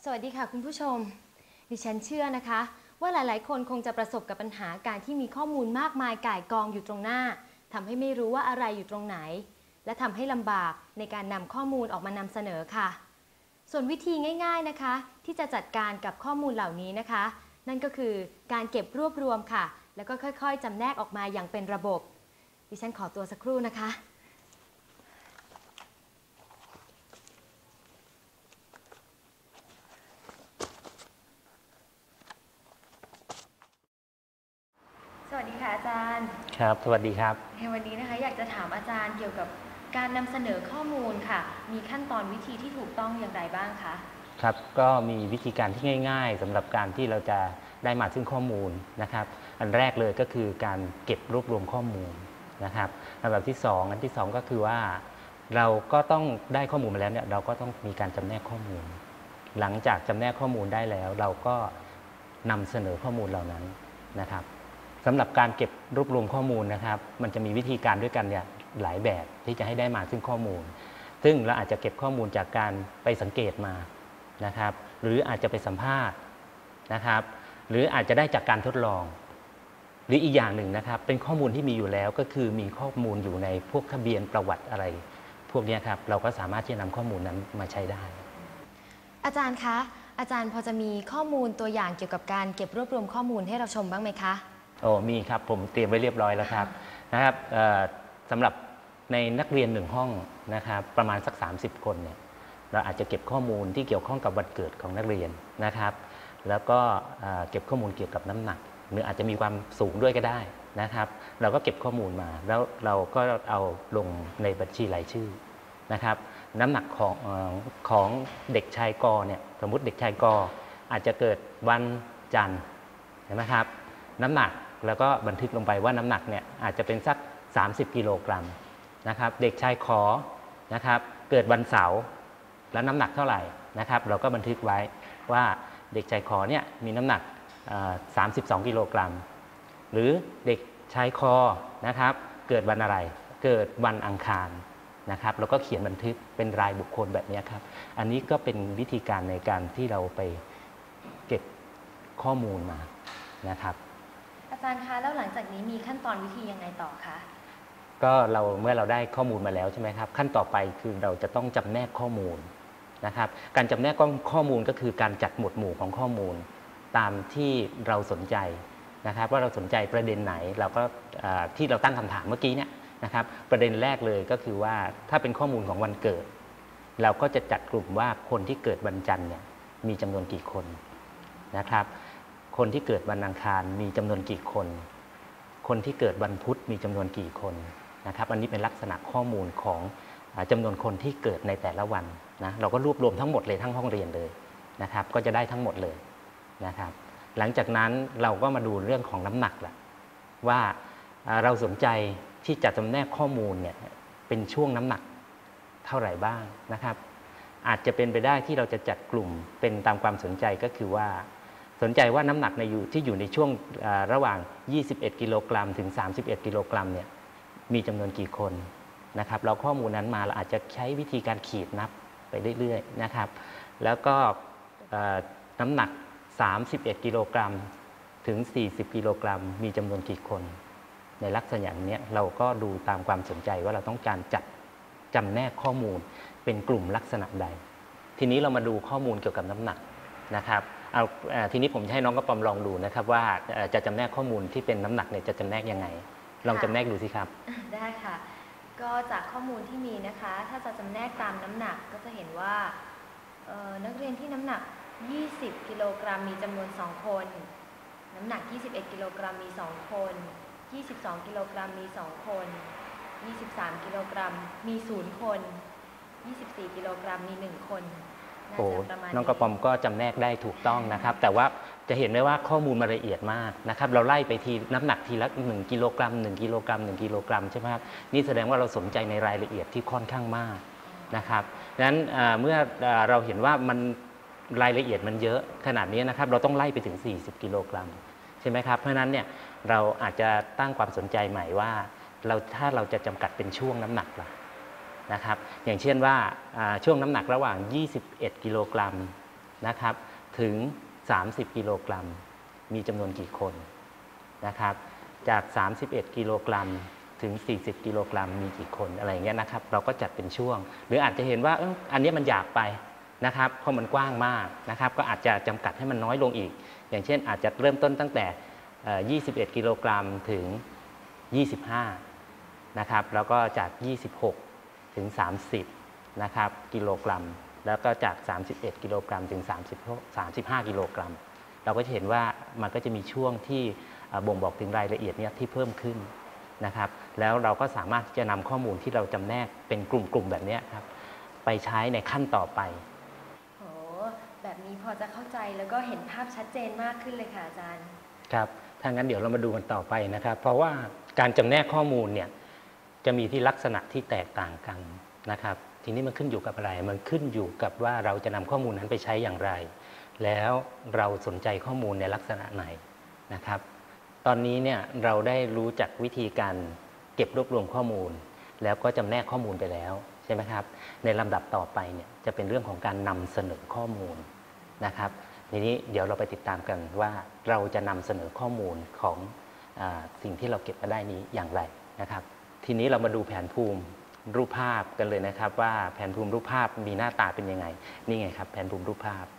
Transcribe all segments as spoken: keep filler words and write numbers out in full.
สวัสดีค่ะคุณผู้ชมดิฉันเชื่อนะคะว่าหลายๆคนคงจะประสบกับปัญหาการที่มีข้อมูลมากมายก่ายกองอยู่ตรงหน้าทำให้ไม่รู้ว่าอะไรอยู่ตรงไหนและทำให้ลำบากในการนำข้อมูลออกมานำเสนอค่ะส่วนวิธีง่ายๆนะคะที่จะจัดการกับข้อมูลเหล่านี้นะคะนั่นก็คือการเก็บรวบรวมค่ะแล้วก็ค่อยๆจำแนกออกมาอย่างเป็นระบบดิฉันขอตัวสักครู่นะคะสวัสดีค่ะอาจารย์ครับสวัสดีครับในวันนี้นะคะอยากจะถามอาจารย์เกี่ยวกับการนำเสนอข้อมูลค่ะมีขั้นตอนวิธีที่ถูกต้องอย่างไรบ้างคะครับก็มีวิธีการที่ง่ายๆสำหรับการที่เราจะได้มาซึ่งข้อมูลนะครับอันแรกเลยก็คือการเก็บรวบรวมข้อมูลนะครับอันดับที่สองอันที่สองก็คือว่าเราก็ต้องได้ข้อมูลมาแล้วเนี่ยเราก็ต้องมีการจำแนกข้อมูลหลังจากจำแนกข้อมูลได้แล้วเราก็นำเสนอข้อมูลเหล่านั้นนะครับสำหรับการเก็บรวบรวมข้อมูลนะครับมันจะมีวิธีการด้วยกันเนี่ยหลายแบบที่จะให้ได้มาซึ่งข้อมูลซึ่งเราอาจจะเก็บข้อมูลจากการไปสังเกตมานะครับหรืออาจจะไปสัมภาษณ์นะครับหรืออาจจะได้จากการทดลองหรืออีกอย่างหนึ่งนะครับเป็นข้อมูลที่มีอยู่แล้วก็คือมีข้อมูลอยู่ในพวกทะเบียนประวัติอะไรพวกนี้ครับเราก็สามารถที่จะนำข้อมูลนั้นมาใช้ได้อาจารย์คะอาจารย์พอจะมีข้อมูลตัวอย่างเกี่ยวกับการเก็บรวบรวมข้อมูลให้เราชมบ้างไหมคะโอ้มีครับผมเตรียมไว้เรียบร้อยแล้วครับนะครับสำหรับในนักเรียนหนึ่งห้องนะครับประมาณสักสามสิบคนเนี่ยเราอาจจะเก็บข้อมูลที่เกี่ยวข้องกับวันเกิดของนักเรียนนะครับแล้วก็เก็บข้อมูลเกี่ยวกับน้ำหนักหรืออาจจะมีความสูงด้วยก็ได้นะครับเราก็เก็บข้อมูลมาแล้วเราก็เอาลงในบัญชีรายชื่อนะครับน้ำหนักของของเด็กชายกเนี่ยสมมุติเด็กชายกอาจจะเกิดวันจันทร์เห็นไหมครับน้ำหนักแล้วก็บันทึกลงไปว่าน้ำหนักเนี่ยอาจจะเป็นสักสามสิบกิโลกรัมนะครับเด็กชายขอนะครับเกิดวันเสาร์แล้วน้ำหนักเท่าไหร่นะครับเราก็บันทึกไว้ว่าเด็กชายขอเนี่ยมีน้ำหนักสามสิบสองกิโลกรัมหรือเด็กชายคอนะครับเกิดวันอะไรเกิดวันอังคารนะครับแล้วก็เขียนบันทึกเป็นรายบุคคลแบบนี้ครับอันนี้ก็เป็นวิธีการในการที่เราไปเก็บข้อมูลมานะครับอาจารย์คะแล้วหลังจากนี้มีขั้นตอนวิธียังไงต่อคะก็เราเมื่อเราได้ข้อมูลมาแล้วใช่ไหมครับขั้นต่อไปคือเราจะต้องจำแนกข้อมูลนะครับการจำแนกข้อมูลก็คือการจัดหมวดหมู่ของข้อมูลตามที่เราสนใจนะครับว่าเราสนใจประเด็นไหนเราก็ที่เราตั้งคำถามเมื่อกี้เนี่ยนะครับประเด็นแรกเลยก็คือว่าถ้าเป็นข้อมูลของวันเกิดเราก็จะจัดกลุ่มว่าคนที่เกิดวันจันทร์เนี่ยมีจำนวนกี่คนนะครับคนที่เกิดวันอังคารมีจำนวนกี่คนคนที่เกิดวันพุธมีจำนวนกี่คนนะครับอันนี้เป็นลักษณะข้อมูลของจำนวนคนที่เกิดในแต่ละวันนะเราก็รวบรวมทั้งหมดเลยทั้งห้องเรียนเลยนะครับก็จะได้ทั้งหมดเลยนะครับหลังจากนั้นเราก็มาดูเรื่องของน้ำหนักละว่าเราสนใจที่จะจำแนกข้อมูลเนี่ยเป็นช่วงน้ำหนักเท่าไหร่บ้างนะครับอาจจะเป็นไปได้ที่เราจะจัดกลุ่มเป็นตามความสนใจก็คือว่าสนใจว่าน้ำหนักในอยู่ที่อยู่ในช่วงระหว่างยี่สิบเอ็ดกิโลกรัมถึงสามสิบเอ็ดกิโลกรัมเนี่ยมีจำนวนกี่คนนะครับเราข้อมูลนั้นมาเราอาจจะใช้วิธีการขีดนับไปเรื่อยๆนะครับแล้วก็น้ำหนักสามสิบเอ็ดกิโลกรัมถึงสี่สิบกิโลกรัมมีจำนวนกี่คนในลักษณะนี้เราก็ดูตามความสนใจว่าเราต้องการจัดจำแนกข้อมูลเป็นกลุ่มลักษณะใดทีนี้เรามาดูข้อมูลเกี่ยวกับน้ำหนักนะครับเอาทีนี้ผมจะให้น้องกระป๋อมลองดูนะครับว่าจะจำแนกข้อมูลที่เป็นน้ำหนักเนี่ยจะจำแนกยังไงลองจำแนกดูสิครับได้ค่ะก็จากข้อมูลที่มีนะคะถ้าจะจำแนกตามน้ำหนักก็จะเห็นว่านักเรียนที่น้ำหนักยี่สิบกิโลกรัมมีจำนวนสองคนน้ำหนักยี่สิบเอ็ดกิโลกรัมมีสองคนยี่สิบสองกิโลกรัมมีสองคนยี่สิบสามกิโลกรัมมีศูนย์คนยี่สิบสี่กิโลกรัมมีหนึ่งคนโอ้น้องกระป๋อมก็จำแนกได้ถูกต้องนะครับแต่ว่าจะเห็นได้ว่าข้อมูลมันละเอียดมากนะครับเราไล่ไปทีน้ำหนักทีละหนึ่งกิโลกรัมหนึ่งกิโลกรัมหนึ่งกิโลกรัมใช่ไหมครับนี่แสดงว่าเราสนใจในรายละเอียดที่ค่อนข้างมากนะครับดังนั้นเมื่อเราเห็นว่ามันรายละเอียดมันเยอะขนาดนี้นะครับเราต้องไล่ไปถึงสี่สิบกิโลกรัมใช่ไหมครับเพราะฉะนั้นเนี่ยเราอาจจะตั้งความสนใจใหม่ว่าเราถ้าเราจะจำกัดเป็นช่วงน้ำหนักล่ะนะครับอย่างเช่นว่าช่วงน้ำหนักระหว่างยี่สิบเอ็ดกิโลกรัมนะครับถึงสามสิบกิโลกรัมมีจำนวนกี่คนนะครับจากสามสิบเอ็ดกิโลกรัมถึงสี่สิบกิโลกรัมมีกี่คนอะไรอย่างเงี้ยนะครับเราก็จัดเป็นช่วงหรืออาจจะเห็นว่า เอออันนี้มันอยากไปนะครับเพราะมันกว้างมากนะครับก็อาจจะจำกัดให้มันน้อยลงอีกอย่างเช่นอาจจะเริ่มต้นตั้งแต่ยี่สิบเอ็ดกิโลกรัมถึงยี่สิบห้านะครับแล้วก็จากยี่สิบหกถึงสามสิบนะครับกิโลกรัมแล้วก็จากสามสิบเอ็ดกิโลกรัมถึงสามสิบ สามสิบห้ากิโลกรัมเราก็จะเห็นว่ามันก็จะมีช่วงที่บ่งบอกถึงรายละเอียดเนี่ยที่เพิ่มขึ้นนะครับแล้วเราก็สามารถจะนำข้อมูลที่เราจำแนกเป็นกลุ่มๆแบบนี้ครับไปใช้ในขั้นต่อไปโอ้แบบนี้พอจะเข้าใจแล้วก็เห็นภาพชัดเจนมากขึ้นเลยค่ะอาจารย์ครับถ้างั้นเดี๋ยวเรามาดูกันต่อไปนะครับเพราะว่าการจำแนกข้อมูลเนี่ยจะมีที่ลักษณะที่แตกต่างกันนะครับทีนี้มันขึ้นอยู่กับอะไรมันขึ้นอยู่กับว่าเราจะนำข้อมูลนั้นไปใช้อย่างไรแล้วเราสนใจข้อมูลในลักษณะไหนนะครับตอนนี้เนี่ยเราได้รู้จักวิธีการเก็บรวบรวมข้อมูลแล้วก็จำแนกข้อมูลไปแล้วใช่ไหมครับในลำดับต่อไปเนี่ยจะเป็นเรื่องของการนำเสนอข้อมูลนะครับทีนี้เดี๋ยวเราไปติดตามกันว่าเราจะนำเสนอข้อมูลของอ่าสิ่งที่เราเก็บมาได้นี้อย่างไรนะครับทีนี้เรามาดูแผนภูมิรูปภาพกันเลยนะครับว่าแผนภูมิรูปภาพมีหน้าตาเป็นยังไงนี่ไงครับแผนภูมิรูปภาพ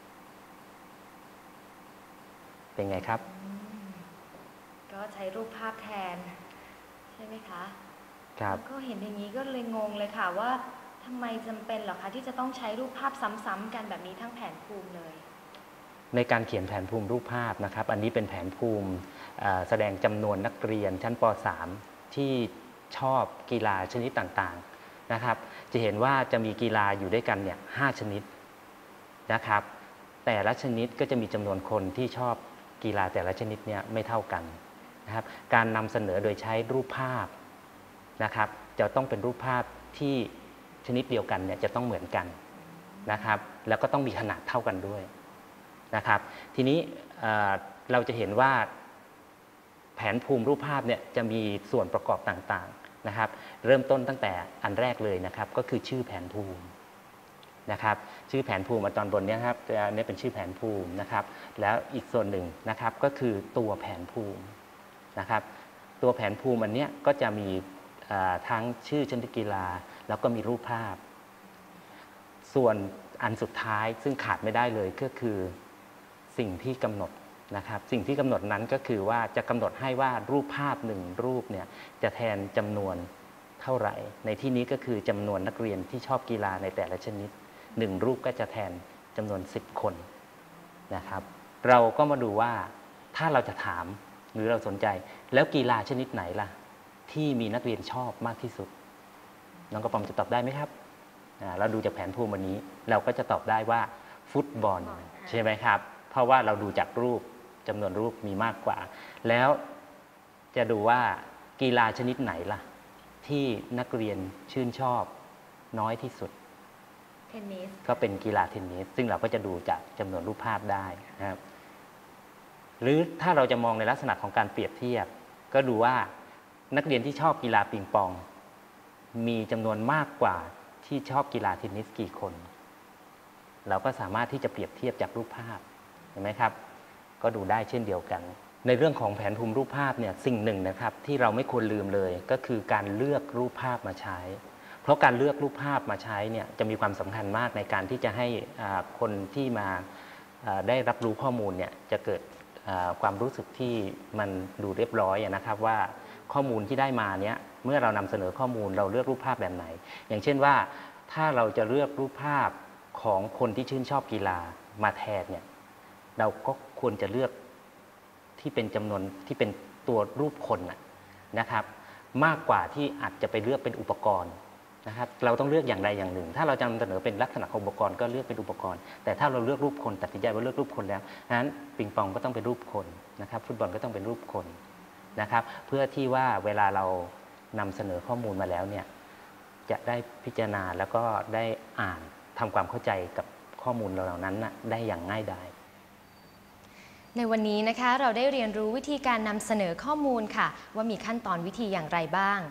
เป็นไงครับก็ใช้รูปภาพแทนใช่ไหมคะครับก็เห็นอย่างนี้ก็เลยงงเลยค่ะว่าทำไมจำเป็นหรอคะที่จะต้องใช้รูปภาพซ้ำๆกันแบบนี้ทั้งแผนภูมิเลยในการเขียนแผนภูมิรูปภาพนะครับอันนี้เป็นแผนภูมิแสดงจำนวนนักเรียนชั้นป .สาม ที่ชอบกีฬาชนิดต่างๆนะครับจะเห็นว่าจะมีกีฬาอยู่ด้วยกันเนี่ยห้าชนิดนะครับแต่ละชนิดก็จะมีจำนวนคนที่ชอบกีฬาแต่ละชนิดเนี่ยไม่เท่ากันนะครับการนำเสนอโดยใช้รูปภาพนะครับจะต้องเป็นรูปภาพที่ชนิดเดียวกันเนี่ยจะต้องเหมือนกันนะครับแล้วก็ต้องมีขนาดเท่ากันด้วยนะครับทีนี้เราจะเห็นว่าแผนภูมิรูปภาพเนี่ยจะมีส่วนประกอบต่างๆนะครับเริ่มต้นตั้งแต่อันแรกเลยนะครับก็คือชื่อแผนภูมินะครับชื่อแผนภูมิตอนบนนี้ครับอันนี้เป็นชื่อแผนภูมินะครับแล้วอีกส่วนหนึ่งนะครับก็คือตัวแผนภูมินะครับตัวแผนภูมิอันนี้ก็จะมีทั้งชื่อชนิดกีฬาแล้วก็มีรูปภาพส่วนอันสุดท้ายซึ่งขาดไม่ได้เลยก็คือสิ่งที่กำหนดนะครับสิ่งที่กำหนดนั้นก็คือว่าจะกำหนดให้ว่ารูปภาพหนึ่งรูปเนี่ยจะแทนจำนวนเท่าไหร่ในที่นี้ก็คือจำนวนนักเรียนที่ชอบกีฬาในแต่ละชนิดหนึ่งรูปก็จะแทนจำนวนสิบคนนะครับเราก็มาดูว่าถ้าเราจะถามหรือเราสนใจแล้วกีฬาชนิดไหนล่ะที่มีนักเรียนชอบมากที่สุดน้องกระป๋อมจะตอบได้ไหมครับเราดูจากแผนภูมิวันนี้เราก็จะตอบได้ว่าฟุตบอลใช่ไหมครับเพราะว่าเราดูจากรูปจำนวนรูปมีมากกว่าแล้วจะดูว่ากีฬาชนิดไหนล่ะที่นักเรียนชื่นชอบน้อยที่สุดเทนนิสก็เป็นกีฬาเทนนิสซึ่งเราก็จะดูจากจำนวนรูปภาพได้นะครับหรือถ้าเราจะมองในลักษณะของการเปรียบเทียบก็ดูว่านักเรียนที่ชอบกีฬาปิงปองมีจำนวนมากกว่าที่ชอบกีฬาเทนนิสกี่คนเราก็สามารถที่จะเปรียบเทียบจากรูปภาพเห็นไหมครับก็ดูได้เช่นเดียวกันในเรื่องของแผนภูมิรูปภาพเนี่ยสิ่งหนึ่งนะครับที่เราไม่ควรลืมเลยก็คือการเลือกรูปภาพมาใช้เพราะการเลือกรูปภาพมาใช้เนี่ยจะมีความสำคัญมากในการที่จะให้คนที่มาได้รับรู้ข้อมูลเนี่ยจะเกิดความรู้สึกที่มันดูเรียบร้อยนะครับว่าข้อมูลที่ได้มาเนี่ยเมื่อเรานำเสนอข้อมูลเราเลือกรูปภาพแบบไหนอย่างเช่นว่าถ้าเราจะเลือกรูปภาพของคนที่ชื่นชอบกีฬามาแทนเนี่ยเราก็ควรจะเลือกที่เป็นจำนวนที่เป็นตัวรูปคนนะครับมากกว่าที่อาจจะไปเลือกเป็นอุปกรณ์นะครับเราต้องเลือกอย่างใดอย่างหนึ่งถ้าเราจะนำเสนอเป็นลักษณะของอุปกรณ์ก็เลือกเป็นอุปกรณ์แต่ถ้าเราเลือกรูปคนตัดสินใจว่าเลือกรูปคนแล้วนั้นปิงปองก็ต้องเป็นรูปคนนะครับฟุตบอลก็ต้องเป็นรูปคนนะครับเพื่อที่ว่าเวลาเรานำเสนอข้อมูลมาแล้วเนี่ยจะได้พิจารณาแล้วก็ได้อ่านทำความเข้าใจกับข้อมูลเหล่านั้นได้อย่างง่ายดายในวันนี้นะคะเราได้เรียนรู้วิธีการนำเสนอข้อมูลค่ะว่ามีขั้นตอนวิธีอย่างไรบ้าง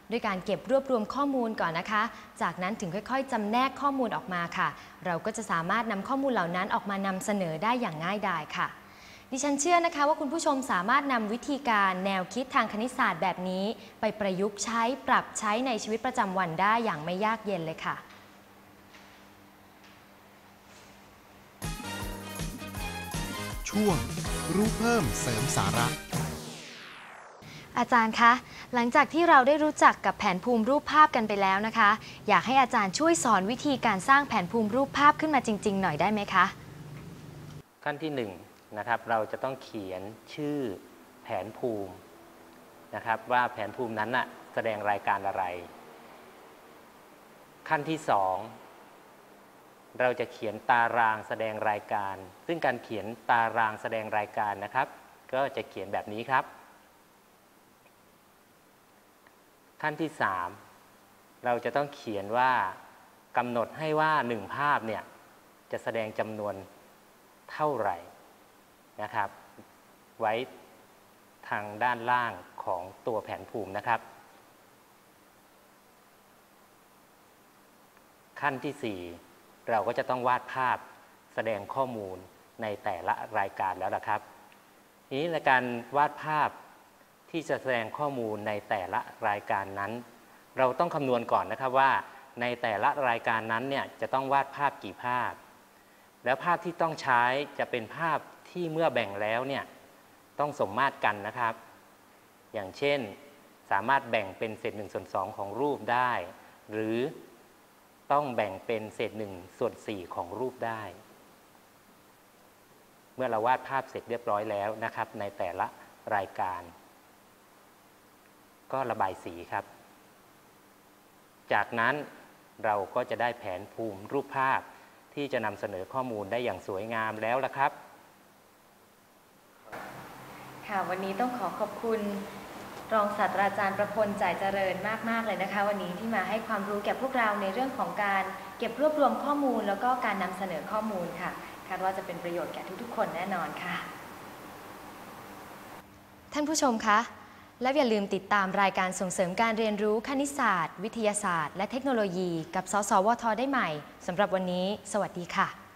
ด้วยการเก็บรวบรวมข้อมูลก่อนนะคะจากนั้นถึงค่อยๆจำแนกข้อมูลออกมาค่ะเราก็จะสามารถนำข้อมูลเหล่านั้นออกมานำเสนอได้อย่างง่ายดายค่ะดิฉันเชื่อนะคะว่าคุณผู้ชมสามารถนำวิธีการแนวคิดทางคณิตศาสตร์แบบนี้ไปประยุกต์ใช้ปรับใช้ในชีวิตประจำวันได้อย่างไม่ยากเย็นเลยค่ะช่วงรู้เพิ่มเสริมสาระอาจารย์คะหลังจากที่เราได้รู้จักกับแผนภูมิรูปภาพกันไปแล้วนะคะอยากให้อาจารย์ช่วยสอนวิธีการสร้างแผนภูมิรูปภาพขึ้นมาจริงๆหน่อยได้ไหมคะขั้นที่หนึ่งนะครับเราจะต้องเขียนชื่อแผนภูมินะครับว่าแผนภูมินั้นน่ะแสดงรายการอะไรขั้นที่สองเราจะเขียนตารางแสดงรายการซึ่งการเขียนตารางแสดงรายการนะครับก็จะเขียนแบบนี้ครับขั้นที่สามเราจะต้องเขียนว่ากำหนดให้ว่าหนึ่งภาพเนี่ยจะแสดงจำนวนเท่าไหร่นะครับไว้ทางด้านล่างของตัวแผนภูมินะครับขั้นที่สี่เราก็จะต้องวาดภาพแสดงข้อมูลในแต่ละรายการแล้วล่ะครับทีนี้ในการวาดภาพที่จะแสดงข้อมูลในแต่ละรายการนั้นเราต้องคำนวณก่อนนะครับว่าในแต่ละรายการนั้นเนี่ยจะต้องวาดภาพกี่ภาพแล้วภาพที่ต้องใช้จะเป็นภาพที่เมื่อแบ่งแล้วเนี่ยต้องสมมาตรกันนะครับอย่างเช่นสามารถแบ่งเป็นเศษหนึ่งส่วนสองของรูปได้หรือต้องแบ่งเป็นเศษหนึ่งส่วนสี่ของรูปได้เมื่อเราวาดภาพเสร็จเรียบร้อยแล้วนะครับในแต่ละรายการก็ระบายสีครับจากนั้นเราก็จะได้แผนภูมิรูปภาพที่จะนำเสนอข้อมูลได้อย่างสวยงามแล้วล่ะครับค่ะวันนี้ต้องขอขอบคุณรองศาสตราจารย์ประพลจ่ายเจริญมากๆเลยนะคะวันนี้ที่มาให้ความรู้แก่พวกเราในเรื่องของการเก็บรวบรวมข้อมูลแล้วก็การนำเสนอข้อมูลค่ะคาดว่าจะเป็นประโยชน์แก่ทุกๆคนแน่นอนค่ะท่านผู้ชมคะและอย่าลืมติดตามรายการส่งเสริมการเรียนรู้คณิตศาสตร์วิทยาศาสตร์และเทคโนโลยีกับสสวทได้ใหม่สำหรับวันนี้สวัสดีค่ะ